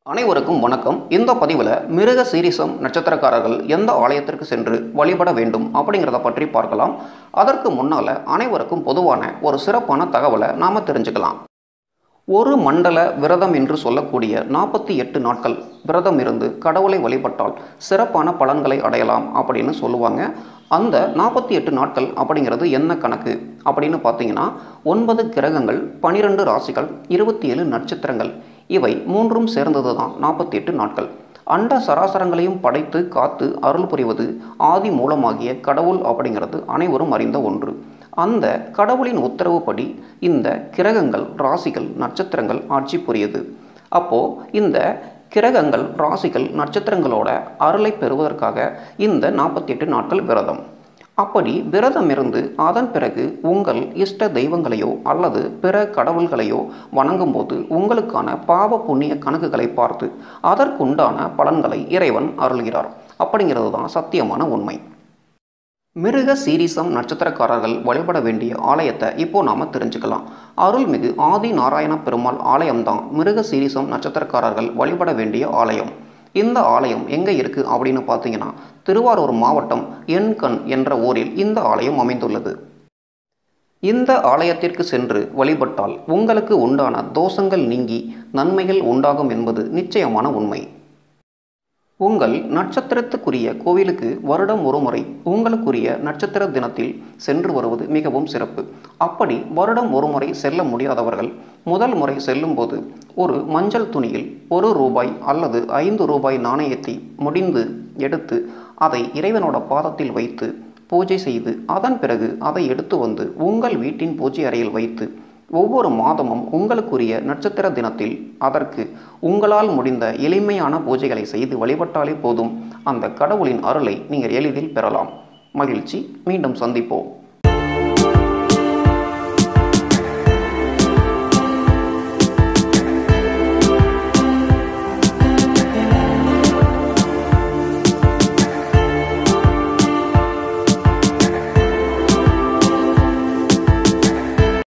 அனைவருக்கும் வணக்கம். இந்த பதிவில் மிருகசீரிஷம் நட்சத்திரக்காரர்கள் எந்த ஆலயத்திற்கு சென்று வழிபட வேண்டும் அப்படிங்கிறத பற்றி பார்க்கலாம். அதற்கு முன்னால் அனைவருக்கும் பொதுவான ஒரு சிறப்பான தகவலை நாம் தெரிஞ்சுக்கலாம். ஒரு மண்டல விரதம் என்று சொல்லக்கூடிய 48 நாட்கள் விரதம் இருந்து கடவுளை வழிபட்டால் சிறப்பான பலன்களை அடையலாம் அப்படின்னு சொல்லுவாங்க. அந்த 48 நாட்கள் அப்படிங்கிறது என்ன கணக்கு அப்படின்னு பார்த்தீங்கன்னா 9 கிரகங்கள், 12 ராசிகள், 27 நட்சத்திரங்கள், இவை மூன்றும் சேர்ந்தது தான் 48 நாட்கள். அண்ட சராசரங்களையும் படைத்து காத்து அருள் புரிவது ஆதி மூலமாகிய கடவுள் அப்படிங்கிறது அனைவரும் அறிந்த ஒன்று. அந்த கடவுளின் உத்தரவுப்படி இந்த கிரகங்கள், ராசிகள், நட்சத்திரங்கள் ஆட்சி புரியுது. அப்போது இந்த கிரகங்கள், ராசிகள், நட்சத்திரங்களோட அருளை பெறுவதற்காக இந்த 48 நாட்கள் விரதம். அப்படி விரதம் இருந்து அதன் பிறகு உங்கள் இஷ்ட தெய்வங்களையோ அல்லது பிற கடவுள்களையோ வணங்கும்போது உங்களுக்கான பாவ புண்ணிய கணக்குகளை பார்த்து அதற்குண்டான பலன்களை இறைவன் அருள்கிறார். அப்படிங்கிறது தான் சத்தியமான உண்மை. மிருகசீரிஷம் நட்சத்திரக்காரர்கள் வழிபட வேண்டிய ஆலயத்தை இப்போ நாம் தெரிஞ்சுக்கலாம். அருள்மிகு ஆதி நாராயண பெருமாள் ஆலயம்தான் மிருகசீரிஷம் நட்சத்திரக்காரர்கள் வழிபட வேண்டிய ஆலயம். இந்த ஆலயம் எங்கே இருக்குது அப்படின்னு பார்த்தீங்கன்னா திருவாரூர் மாவட்டம் எண்கண் என்ற ஊரில் இந்த ஆலயம் அமைந்துள்ளது. இந்த ஆலயத்திற்கு சென்று வழிபட்டால் உங்களுக்கு உண்டான தோஷங்கள் நீங்கி நன்மைகள் உண்டாகும் என்பது நிச்சயமான உண்மை. உங்கள் நட்சத்திரத்துக்குரிய கோவிலுக்கு வருடம் ஒரு முறை உங்களுக்குரிய நட்சத்திர தினத்தில் சென்று வருவது மிகவும் சிறப்பு. அப்படி வருடம் ஒரு முறை செல்ல முடியாதவர்கள் முதல் முறை செல்லும்போது ஒரு மஞ்சள் துணியில் ₹1 அல்லது ₹5 நாணயத்தை முடிந்து எடுத்து அதை இறைவனோட பாதத்தில் வைத்து பூஜை செய்து அதன் பிறகு அதை எடுத்து வந்து உங்கள் வீட்டின் பூஜை அறையில் வைத்து ஒவ்வொரு மாதமும் உங்களுக்குரிய நட்சத்திர தினத்தில் அதற்கு உங்களால் முடிந்த எளிமையான பூஜைகளை செய்து வழிபட்டாலே போதும். அந்த கடவுளின் அருளை நீங்கள் எளிதில் பெறலாம். மகிழ்ச்சி. மீண்டும் சந்திப்போம்.